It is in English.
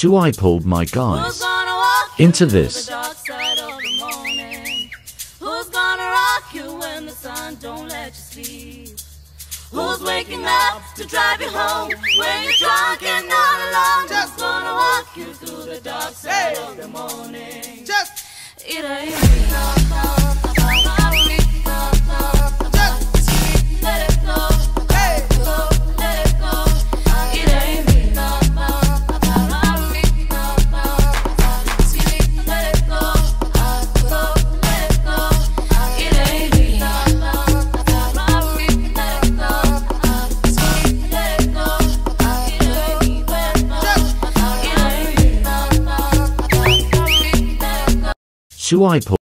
So I pulled my guys into this. Who's gonna rock you when the sun don't let you sleep? Who's waking up to drive you home when you're drunk and not alone? Just gonna walk you through the dark side of the morning. Just it ain't me. Let it go. Let it go. Let it go. It ain't me. Let it go. Let it go. It ain't me. So I pulled